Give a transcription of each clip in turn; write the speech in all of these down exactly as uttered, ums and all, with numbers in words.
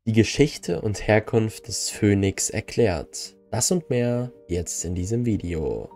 Die Geschichte und Herkunft des Phönix erklärt. Das und mehr jetzt in diesem Video.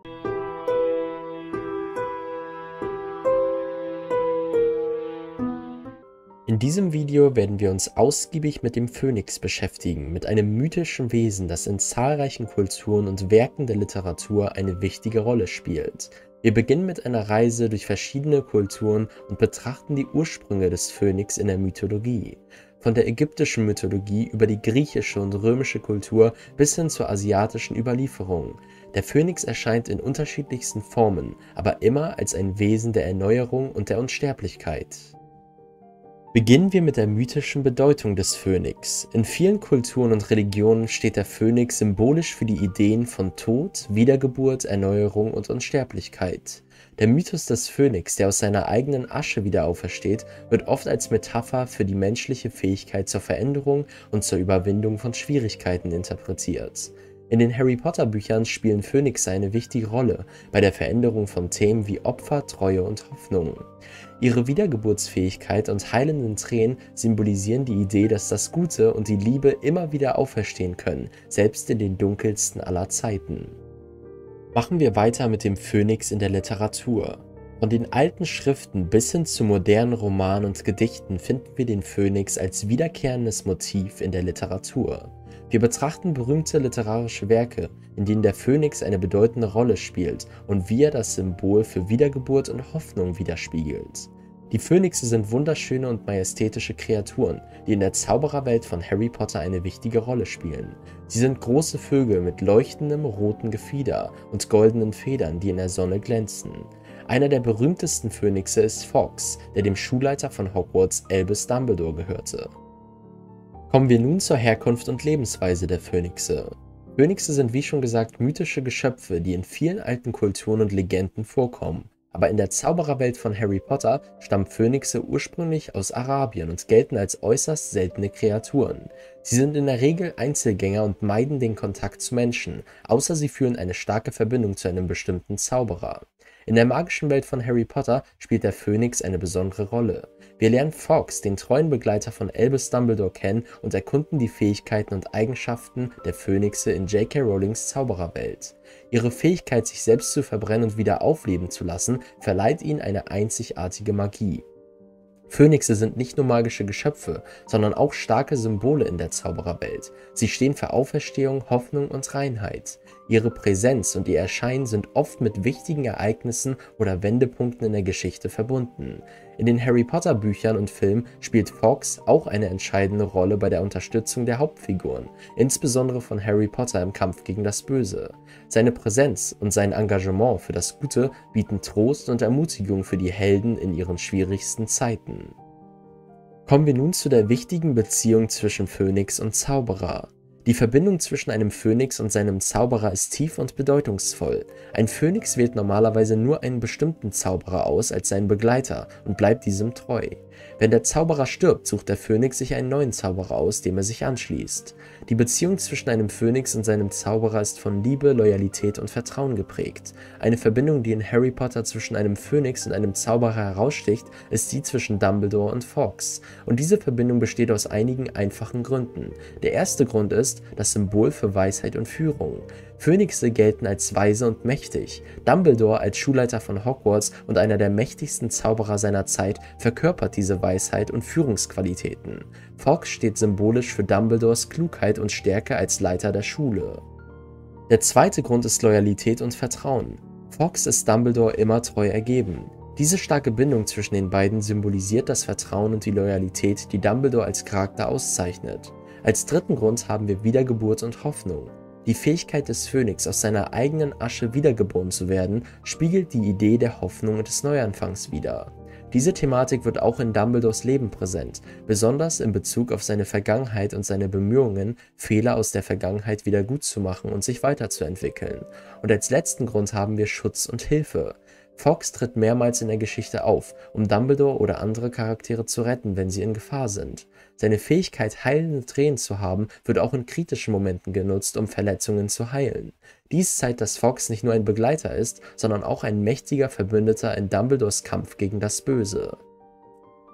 In diesem Video werden wir uns ausgiebig mit dem Phönix beschäftigen, mit einem mythischen Wesen, das in zahlreichen Kulturen und Werken der Literatur eine wichtige Rolle spielt. Wir beginnen mit einer Reise durch verschiedene Kulturen und betrachten die Ursprünge des Phönix in der Mythologie. Von der ägyptischen Mythologie über die griechische und römische Kultur bis hin zur asiatischen Überlieferung. Der Phönix erscheint in unterschiedlichsten Formen, aber immer als ein Wesen der Erneuerung und der Unsterblichkeit. Beginnen wir mit der mythischen Bedeutung des Phönix. In vielen Kulturen und Religionen steht der Phönix symbolisch für die Ideen von Tod, Wiedergeburt, Erneuerung und Unsterblichkeit. Der Mythos des Phönix, der aus seiner eigenen Asche wieder aufersteht, wird oft als Metapher für die menschliche Fähigkeit zur Veränderung und zur Überwindung von Schwierigkeiten interpretiert. In den Harry-Potter-Büchern spielen Phönixe eine wichtige Rolle bei der Veränderung von Themen wie Opfer, Treue und Hoffnung. Ihre Wiedergeburtsfähigkeit und heilenden Tränen symbolisieren die Idee, dass das Gute und die Liebe immer wieder auferstehen können, selbst in den dunkelsten aller Zeiten. Machen wir weiter mit dem Phönix in der Literatur. Von den alten Schriften bis hin zu modernen Romanen und Gedichten finden wir den Phönix als wiederkehrendes Motiv in der Literatur. Wir betrachten berühmte literarische Werke, in denen der Phönix eine bedeutende Rolle spielt und wie er das Symbol für Wiedergeburt und Hoffnung widerspiegelt. Die Phönixe sind wunderschöne und majestätische Kreaturen, die in der Zaubererwelt von Harry Potter eine wichtige Rolle spielen. Sie sind große Vögel mit leuchtendem roten Gefieder und goldenen Federn, die in der Sonne glänzen. Einer der berühmtesten Phönixe ist Fawkes, der dem Schulleiter von Hogwarts Albus Dumbledore gehörte. Kommen wir nun zur Herkunft und Lebensweise der Phönixe. Phönixe sind wie schon gesagt mythische Geschöpfe, die in vielen alten Kulturen und Legenden vorkommen. Aber in der Zaubererwelt von Harry Potter stammen Phönixe ursprünglich aus Arabien und gelten als äußerst seltene Kreaturen. Sie sind in der Regel Einzelgänger und meiden den Kontakt zu Menschen, außer sie führen eine starke Verbindung zu einem bestimmten Zauberer. In der magischen Welt von Harry Potter spielt der Phönix eine besondere Rolle. Wir lernen Fawkes, den treuen Begleiter von Albus Dumbledore, kennen und erkunden die Fähigkeiten und Eigenschaften der Phönixe in J K Rowlings Zaubererwelt. Ihre Fähigkeit, sich selbst zu verbrennen und wieder aufleben zu lassen, verleiht ihnen eine einzigartige Magie. Phönixe sind nicht nur magische Geschöpfe, sondern auch starke Symbole in der Zaubererwelt. Sie stehen für Auferstehung, Hoffnung und Reinheit. Ihre Präsenz und ihr Erscheinen sind oft mit wichtigen Ereignissen oder Wendepunkten in der Geschichte verbunden. In den Harry Potter Büchern und Filmen spielt Fawkes auch eine entscheidende Rolle bei der Unterstützung der Hauptfiguren, insbesondere von Harry Potter im Kampf gegen das Böse. Seine Präsenz und sein Engagement für das Gute bieten Trost und Ermutigung für die Helden in ihren schwierigsten Zeiten. Kommen wir nun zu der wichtigen Beziehung zwischen Phönix und Zauberer. Die Verbindung zwischen einem Phönix und seinem Zauberer ist tief und bedeutungsvoll. Ein Phönix wählt normalerweise nur einen bestimmten Zauberer aus als seinen Begleiter und bleibt diesem treu. Wenn der Zauberer stirbt, sucht der Phönix sich einen neuen Zauberer aus, dem er sich anschließt. Die Beziehung zwischen einem Phönix und seinem Zauberer ist von Liebe, Loyalität und Vertrauen geprägt. Eine Verbindung, die in Harry Potter zwischen einem Phönix und einem Zauberer heraussticht, ist die zwischen Dumbledore und Fawkes. Und diese Verbindung besteht aus einigen einfachen Gründen. Der erste Grund ist das Symbol für Weisheit und Führung. Phönixe gelten als weise und mächtig. Dumbledore als Schulleiter von Hogwarts und einer der mächtigsten Zauberer seiner Zeit verkörpert diese Weisheit und Führungsqualitäten. Fawkes steht symbolisch für Dumbledores Klugheit und Stärke als Leiter der Schule. Der zweite Grund ist Loyalität und Vertrauen. Fawkes ist Dumbledore immer treu ergeben. Diese starke Bindung zwischen den beiden symbolisiert das Vertrauen und die Loyalität, die Dumbledore als Charakter auszeichnet. Als dritten Grund haben wir Wiedergeburt und Hoffnung. Die Fähigkeit des Phönix, aus seiner eigenen Asche wiedergeboren zu werden, spiegelt die Idee der Hoffnung und des Neuanfangs wider. Diese Thematik wird auch in Dumbledores Leben präsent, besonders in Bezug auf seine Vergangenheit und seine Bemühungen, Fehler aus der Vergangenheit wieder gut zu machen und sich weiterzuentwickeln. Und als letzten Grund haben wir Schutz und Hilfe. Fawkes tritt mehrmals in der Geschichte auf, um Dumbledore oder andere Charaktere zu retten, wenn sie in Gefahr sind. Seine Fähigkeit, heilende Tränen zu haben, wird auch in kritischen Momenten genutzt, um Verletzungen zu heilen. Dies zeigt, dass Fawkes nicht nur ein Begleiter ist, sondern auch ein mächtiger Verbündeter in Dumbledores Kampf gegen das Böse.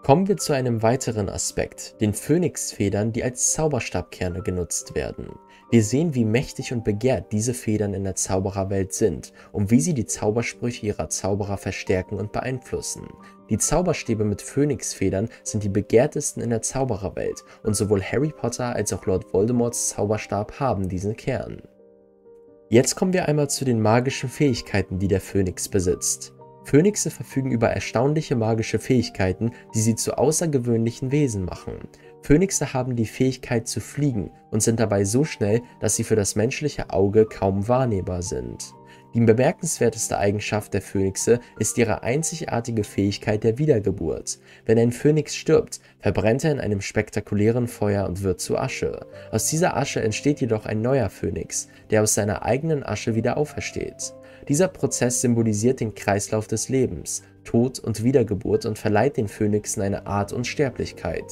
Kommen wir zu einem weiteren Aspekt, den Phönixfedern, die als Zauberstabkerne genutzt werden. Wir sehen, wie mächtig und begehrt diese Federn in der Zaubererwelt sind und wie sie die Zaubersprüche ihrer Zauberer verstärken und beeinflussen. Die Zauberstäbe mit Phönixfedern sind die begehrtesten in der Zaubererwelt und sowohl Harry Potter als auch Lord Voldemorts Zauberstab haben diesen Kern. Jetzt kommen wir einmal zu den magischen Fähigkeiten, die der Phönix besitzt. Phönixe verfügen über erstaunliche magische Fähigkeiten, die sie zu außergewöhnlichen Wesen machen. Phönixe haben die Fähigkeit zu fliegen und sind dabei so schnell, dass sie für das menschliche Auge kaum wahrnehmbar sind. Die bemerkenswerteste Eigenschaft der Phönixe ist ihre einzigartige Fähigkeit der Wiedergeburt. Wenn ein Phönix stirbt, verbrennt er in einem spektakulären Feuer und wird zu Asche. Aus dieser Asche entsteht jedoch ein neuer Phönix, der aus seiner eigenen Asche wieder aufersteht. Dieser Prozess symbolisiert den Kreislauf des Lebens, Tod und Wiedergeburt und verleiht den Phönixen eine Art Unsterblichkeit.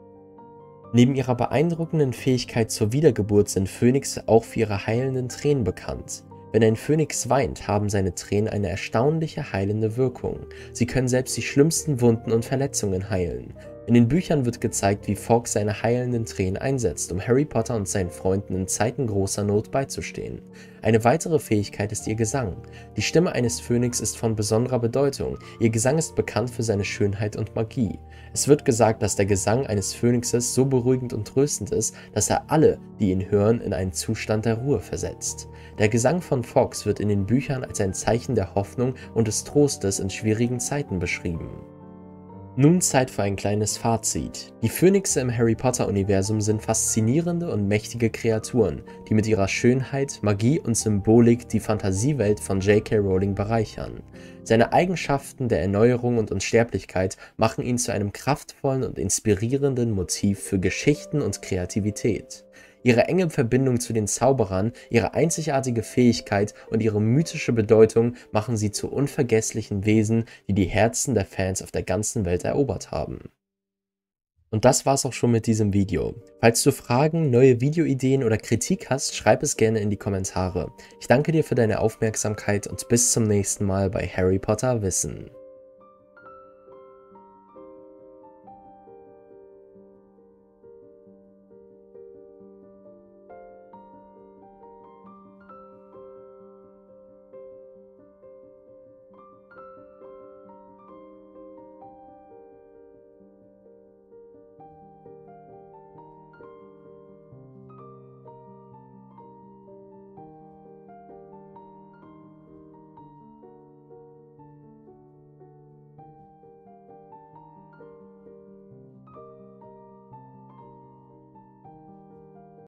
Neben ihrer beeindruckenden Fähigkeit zur Wiedergeburt sind Phönixe auch für ihre heilenden Tränen bekannt. Wenn ein Phönix weint, haben seine Tränen eine erstaunliche heilende Wirkung. Sie können selbst die schlimmsten Wunden und Verletzungen heilen. In den Büchern wird gezeigt, wie Fawkes seine heilenden Tränen einsetzt, um Harry Potter und seinen Freunden in Zeiten großer Not beizustehen. Eine weitere Fähigkeit ist ihr Gesang. Die Stimme eines Phönix ist von besonderer Bedeutung. Ihr Gesang ist bekannt für seine Schönheit und Magie. Es wird gesagt, dass der Gesang eines Phönixes so beruhigend und tröstend ist, dass er alle, die ihn hören, in einen Zustand der Ruhe versetzt. Der Gesang von Fawkes wird in den Büchern als ein Zeichen der Hoffnung und des Trostes in schwierigen Zeiten beschrieben. Nun Zeit für ein kleines Fazit. Die Phönixe im Harry Potter-Universum sind faszinierende und mächtige Kreaturen, die mit ihrer Schönheit, Magie und Symbolik die Fantasiewelt von J K Rowling bereichern. Seine Eigenschaften der Erneuerung und Unsterblichkeit machen ihn zu einem kraftvollen und inspirierenden Motiv für Geschichten und Kreativität. Ihre enge Verbindung zu den Zauberern, ihre einzigartige Fähigkeit und ihre mythische Bedeutung machen sie zu unvergesslichen Wesen, die die Herzen der Fans auf der ganzen Welt erobert haben. Und das war's auch schon mit diesem Video. Falls du Fragen, neue Videoideen oder Kritik hast, schreib es gerne in die Kommentare. Ich danke dir für deine Aufmerksamkeit und bis zum nächsten Mal bei Harry Potter Wissen.